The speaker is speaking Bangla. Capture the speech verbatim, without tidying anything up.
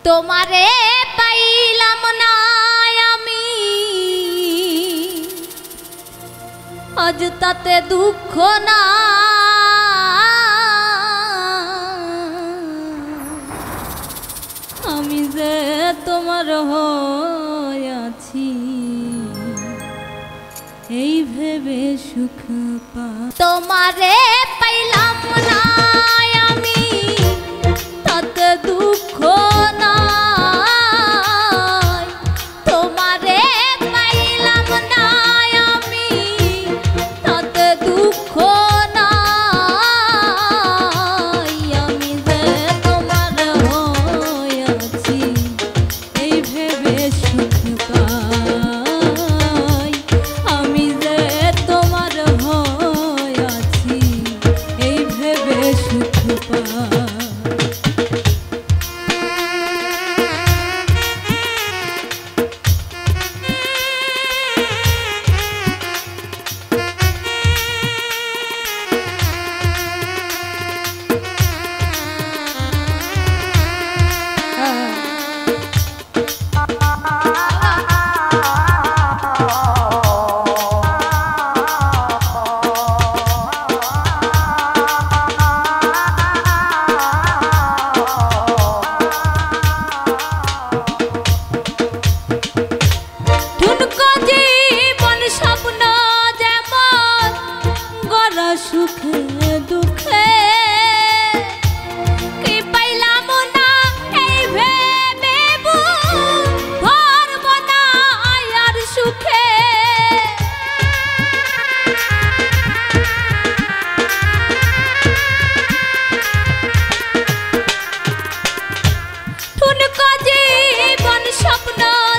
তোমারে পাইলাম না আমি আজ তাতে দুঃখ না আমি যে তোমার হইয়াছি এই ভেবে সুখ পা তোমারে পাইলাম না আমি তাতে দুঃখ না তোমারে পাইলাম না আমি তাতে দুঃখ না আমি যে তোমার হইয়াছি এই ভেবে সুখ পাই আমি যে তোমার হইয়াছি এই ভেবে সুখ পাই সুখে দুঃখে কি পাইলাম না এই ভেবে ভরব না আর সুখে ঠুনকো জীবন স্বপ্ন